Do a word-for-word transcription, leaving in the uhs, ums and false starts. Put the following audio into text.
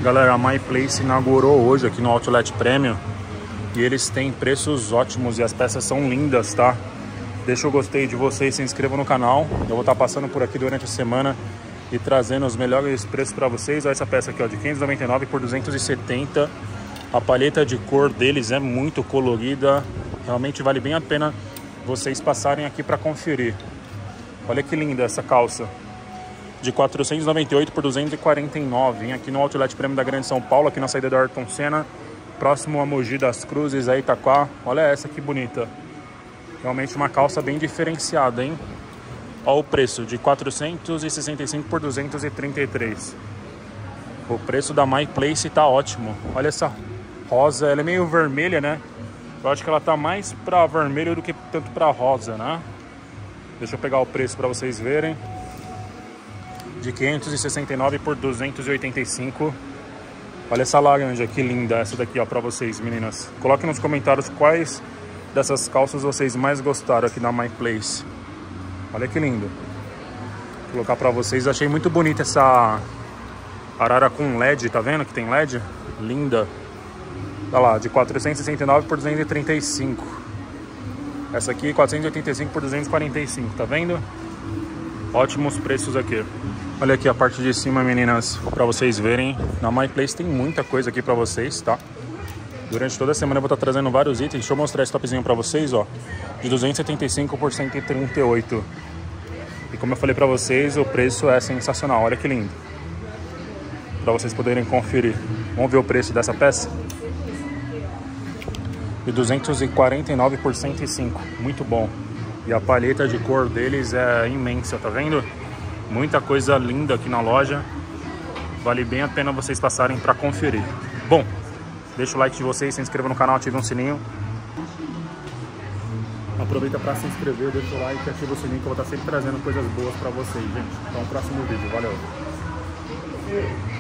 Galera, a MyPlace inaugurou hoje aqui no Outlet Premium e eles têm preços ótimos e as peças são lindas, tá? Deixa o gostei de vocês, se inscrevam no canal. Eu vou estar passando por aqui durante a semana e trazendo os melhores preços para vocês. Olha essa peça aqui, ó, de quinhentos e noventa e nove por duzentos e setenta. A paleta de cor deles é muito colorida. Realmente vale bem a pena vocês passarem aqui para conferir. Olha que linda essa calça. De quatrocentos e noventa e oito por duzentos e quarenta e nove. Vim aqui no Outlet Premium da Grande São Paulo, aqui na saída do Ayrton Senna, próximo a Mogi das Cruzes, aí Itaquá. Olha essa que bonita. Realmente uma calça bem diferenciada, hein? Olha o preço, de quatrocentos e sessenta e cinco por duzentos e trinta e três. O preço da MyPlace tá ótimo. Olha essa rosa, ela é meio vermelha, né? Eu acho que ela tá mais pra vermelho do que tanto pra rosa, né? Deixa eu pegar o preço para vocês verem. De quinhentos e sessenta e nove por duzentos e oitenta e cinco. Olha essa laranja, que linda essa daqui, ó, para vocês, meninas. Coloquem nos comentários quais dessas calças vocês mais gostaram aqui na MyPlace. Olha que lindo. Vou colocar para vocês. Achei muito bonita essa arara com L E D, tá vendo que tem L E D? Linda. Olha lá, de quatrocentos e sessenta e nove por duzentos e trinta e cinco. Essa aqui, quatrocentos e oitenta e cinco por duzentos e quarenta e cinco, tá vendo? Ótimos preços aqui. Olha aqui a parte de cima, meninas, para vocês verem. Na MyPlace tem muita coisa aqui para vocês, tá? Durante toda a semana eu vou estar trazendo vários itens. Deixa eu mostrar esse topzinho para vocês, ó. De duzentos e setenta e cinco por cento e trinta e oito. E como eu falei para vocês, o preço é sensacional. Olha que lindo. Para vocês poderem conferir. Vamos ver o preço dessa peça? De duzentos e quarenta e nove por cento e cinco. Muito bom. E a paleta de cor deles é imensa, tá vendo? Muita coisa linda aqui na loja. Vale bem a pena vocês passarem para conferir. Bom, deixa o like de vocês, se inscreva no canal, ative o sininho. Aproveita para se inscrever, deixa o like e ativa o sininho que eu vou estar sempre trazendo coisas boas para vocês, gente. Até o próximo vídeo. Valeu!